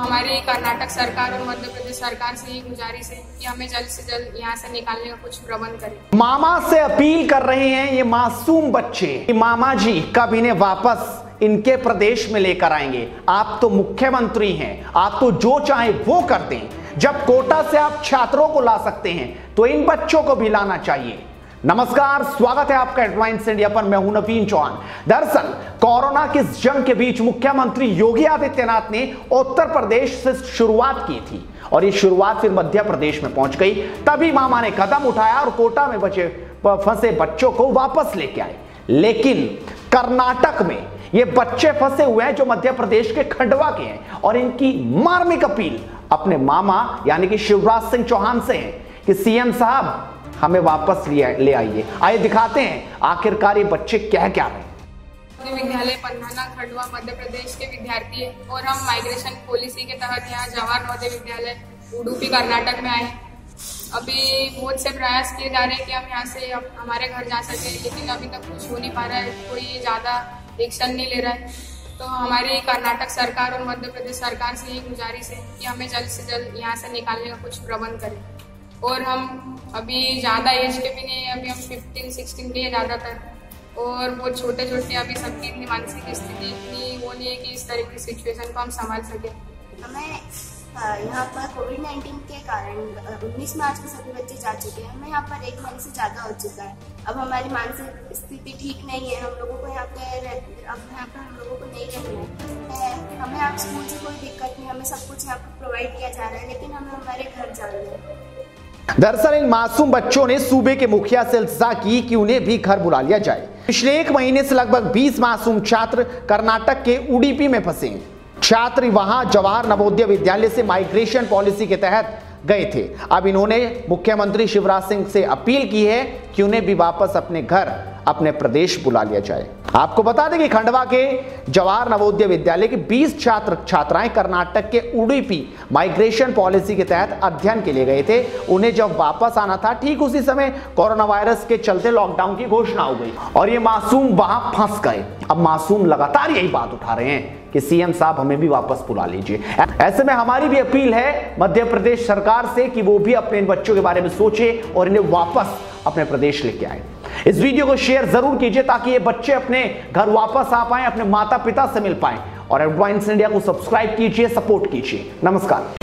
हमारी कर्नाटक सरकार और मध्य प्रदेश सरकार से ये गुजारिश है कि हमें जल्द से जल्द यहाँ से निकालने का कुछ प्रबंध करें। मामा से अपील कर रहे हैं ये मासूम बच्चे, मामा जी कब इन्हें वापस इनके प्रदेश में लेकर आएंगे। आप तो मुख्यमंत्री हैं, आप तो जो चाहे वो कर दें। जब कोटा से आप छात्रों को ला सकते हैं तो इन बच्चों को भी लाना चाहिए। नमस्कार, स्वागत है आपका हेडलाइंस इंडिया पर। मैं हूं नवीन चौहान। दरअसल कोरोना की इस जंग के बीच मुख्यमंत्री योगी आदित्यनाथ ने उत्तर प्रदेश से शुरुआत की थी और ये शुरुआत फिर मध्य प्रदेश में पहुंच गई। तभी मामा ने कदम उठाया और कोटा में फंसे बच्चों को वापस लेके आए। लेकिन कर्नाटक में ये बच्चे फंसे हुए हैं जो मध्य प्रदेश के खंडवा के हैं और इनकी मार्मिक अपील अपने मामा यानी कि शिवराज सिंह चौहान से है कि सीएम साहब हमें वापस ले आइए। आइए दिखाते हैं आखिरकार ये बच्चे क्या क्या रहे। विद्यालय पंधाना खंडवा मध्य प्रदेश के विद्यार्थी है और हम माइग्रेशन पॉलिसी के तहत यहाँ जवाहर नवोदय विद्यालय उडुपी कर्नाटक में आए। अभी बहुत से प्रयास किए जा रहे हैं कि हम यहाँ से हमारे घर जा सके, लेकिन अभी तक कुछ हो नहीं पा रहा है, कोई ज्यादा एक्शन नहीं ले रहा है। तो हमारी कर्नाटक सरकार और मध्य प्रदेश सरकार से ये गुजारिश है कि हमें जल्द से जल्द यहाँ से निकालने का कुछ प्रबंध करें। और हम अभी ज़्यादा एज के भी नहीं है, अभी हम 15-16 के ज़्यादातर और बहुत छोटे छोटे। अभी सबकी इतनी मानसिक स्थिति इतनी वो नहीं है कि इस तरह की सिचुएशन को हम संभाल सकें। हमें यहाँ पर कोविड-19 के कारण 19 मार्च को सभी बच्चे जा चुके हैं। हमें यहाँ पर 1 महीने से ज़्यादा हो चुका है। अब हमारी मानसिक स्थिति ठीक नहीं है, हम लोगों को यहाँ पर हम लोगों को नहीं रहना है। हमें यहाँ स्कूल से कोई दिक्कत नहीं, हमें सब कुछ यहाँ पर प्रोवाइड किया जा रहा है, लेकिन हमें हमारे घर जाना है। दरअसल इन मासूम बच्चों ने सूबे के मुखिया से इल्तिजा की कि उन्हें भी घर बुला लिया जाए। पिछले 1 महीने से लगभग 20 मासूम छात्र कर्नाटक के उडुपी में फंसे हैं। छात्र वहां जवाहर नवोदय विद्यालय से माइग्रेशन पॉलिसी के तहत गए थे। अब इन्होंने मुख्यमंत्री शिवराज सिंह से अपील की है कि उन्हें भी वापस अपने घर अपने प्रदेश बुला लिया जाए। आपको बता दें कि खंडवा के जवाहर नवोदय विद्यालय के 20 छात्र छात्राएं कर्नाटक के उडुपी माइग्रेशन पॉलिसी के तहत अध्ययन के लिए गए थे। उन्हें जब वापस आना था ठीक उसी समय कोरोना वायरस के चलते लॉकडाउन की घोषणा हो गई और ये मासूम वहां फंस गए। अब मासूम लगातार यही बात उठा रहे हैं कि सीएम साहब हमें भी वापस बुला लीजिए। ऐसे में हमारी भी अपील है मध्य प्रदेश सरकार से कि वो भी अपने इन बच्चों के बारे में सोचे और इन्हें वापस अपने प्रदेश लेके आए। इस वीडियो को शेयर जरूर कीजिए ताकि ये बच्चे अपने घर वापस आ पाएं, अपने माता पिता से मिल पाएं। और हेडलाइंस इंडिया को सब्सक्राइब कीजिए, सपोर्ट कीजिए। नमस्कार।